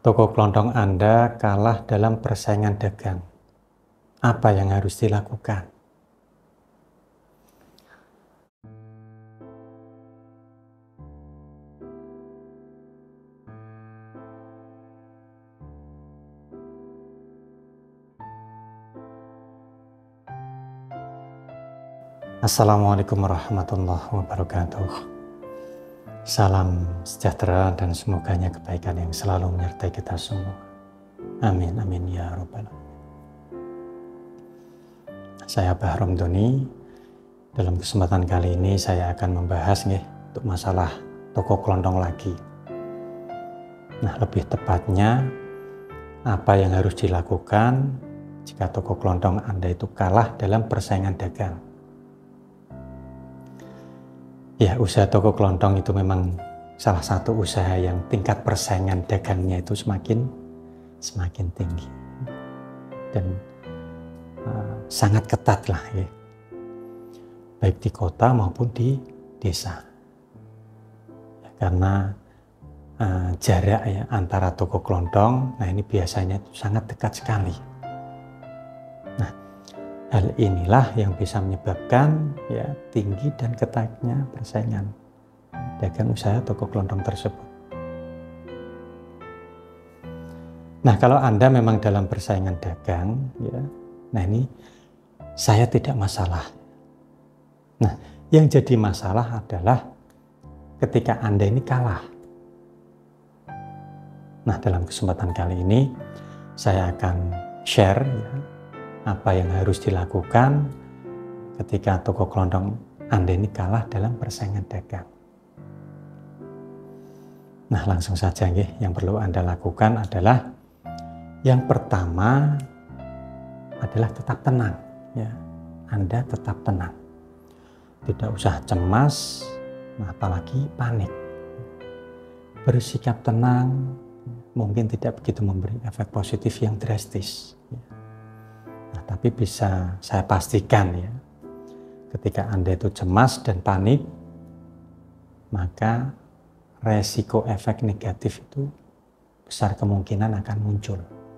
Toko kelontong Anda kalah dalam persaingan dagang. Apa yang harus dilakukan? Assalamualaikum warahmatullahi wabarakatuh. Salam sejahtera dan semoganya kebaikan yang selalu menyertai kita semua. Amin, amin ya rabbal alamin. Saya Bahrom Doni. Dalam kesempatan kali ini saya akan membahas untuk masalah toko kelontong lagi. Nah, lebih tepatnya apa yang harus dilakukan jika toko kelontong Anda itu kalah dalam persaingan dagang. Ya, usaha toko kelontong itu memang salah satu usaha yang tingkat persaingan dagangnya itu semakin tinggi dan sangat ketat lah ya, baik di kota maupun di desa ya, karena jarak ya antara toko kelontong, nah ini biasanya itu sangat dekat sekali. Nah, hal inilah yang bisa menyebabkan ya tinggi dan ketatnya persaingan dagang usaha toko kelontong tersebut. Nah, kalau Anda memang dalam persaingan dagang ya, nah ini saya tidak masalah. Nah, yang jadi masalah adalah ketika Anda ini kalah. Nah, dalam kesempatan kali ini saya akan share ya apa yang harus dilakukan ketika toko kelontong Anda ini kalah dalam persaingan dagang. Nah, langsung saja yang perlu Anda lakukan adalah yang pertama adalah tetap tenang ya. Anda tetap tenang. Tidak usah cemas, apalagi panik. Bersikap tenang mungkin tidak begitu memberi efek positif yang drastis ya. Tapi bisa saya pastikan ya, ketika Anda itu cemas dan panik, maka resiko efek negatif itu besar kemungkinan akan muncul.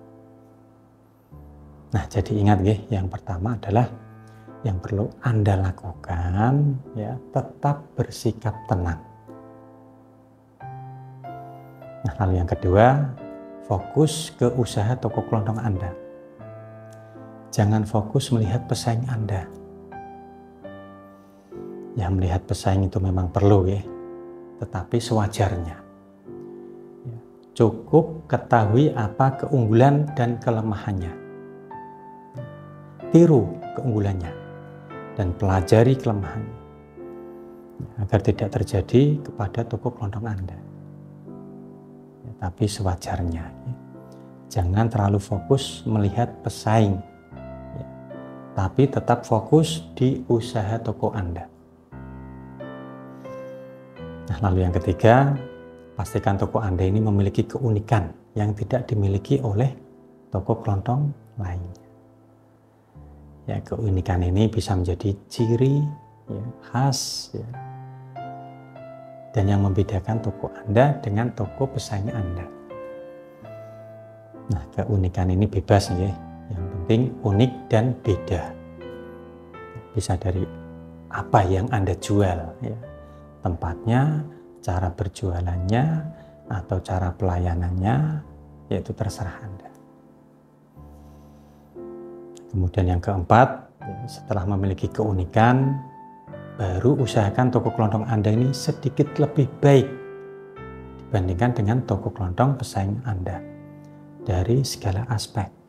Nah, jadi ingat yang pertama adalah yang perlu Anda lakukan ya, tetap bersikap tenang. Nah, lalu yang kedua, fokus ke usaha toko kelontong Anda. Jangan fokus melihat pesaing Anda. Ya, melihat pesaing itu memang perlu ya, tetapi sewajarnya. Ya, cukup ketahui apa keunggulan dan kelemahannya. Tiru keunggulannya dan pelajari kelemahannya ya, agar tidak terjadi kepada toko kelontong Anda. Ya, tapi sewajarnya. Ya. Jangan terlalu fokus melihat pesaing. Tapi tetap fokus di usaha toko Anda. Nah, lalu yang ketiga, pastikan toko Anda ini memiliki keunikan yang tidak dimiliki oleh toko kelontong lainnya. Ya, keunikan ini bisa menjadi ciri ya, khas ya, dan yang membedakan toko Anda dengan toko pesaing Anda. Nah, keunikan ini bebas ya. Yang penting unik dan beda. Bisa dari apa yang Anda jual ya. Tempatnya, cara berjualannya, atau cara pelayanannya, yaitu terserah Anda. Kemudian yang keempat, setelah memiliki keunikan, baru usahakan toko kelontong Anda ini sedikit lebih baik dibandingkan dengan toko kelontong pesaing Anda dari segala aspek.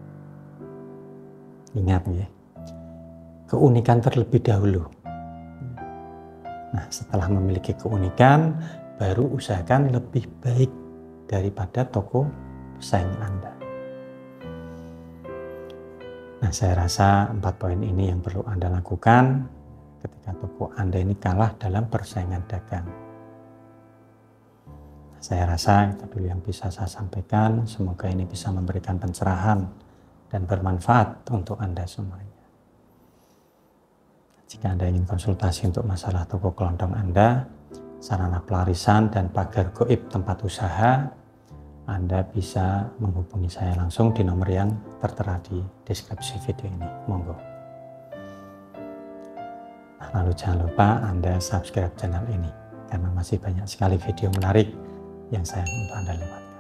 Ingat ya, keunikan terlebih dahulu. Nah, setelah memiliki keunikan, baru usahakan lebih baik daripada toko pesaing Anda. Nah, saya rasa 4 poin ini yang perlu Anda lakukan ketika toko Anda ini kalah dalam persaingan dagang. Saya rasa itu dulu yang bisa saya sampaikan. Semoga ini bisa memberikan pencerahan dan bermanfaat untuk Anda semuanya. Jika Anda ingin konsultasi untuk masalah toko kelontong Anda, sarana pelarisan dan pagar gaib tempat usaha, Anda bisa menghubungi saya langsung di nomor yang tertera di deskripsi video ini. Monggo. Nah, lalu jangan lupa Anda subscribe channel ini, karena masih banyak sekali video menarik yang sayang untuk Anda lewatkan.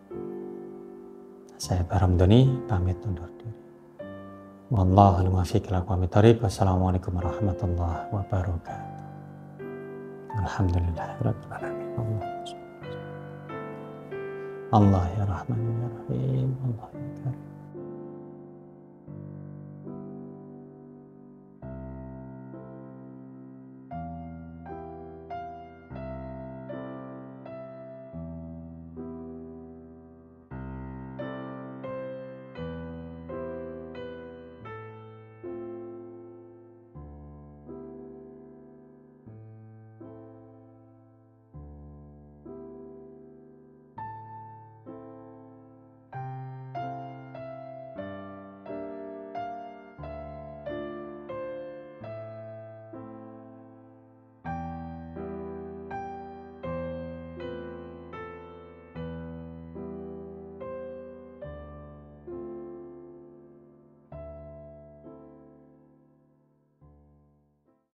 Saya Bahram Doni, pamit undur diri. Wallahul muwaffiq ila aqwamit thoriq. Wassalamualaikum warahmatullahi wabarakatuh. Alhamdulillahirabbil alamin. Allah ya Rahman ya Rahim. Allah ya Karim.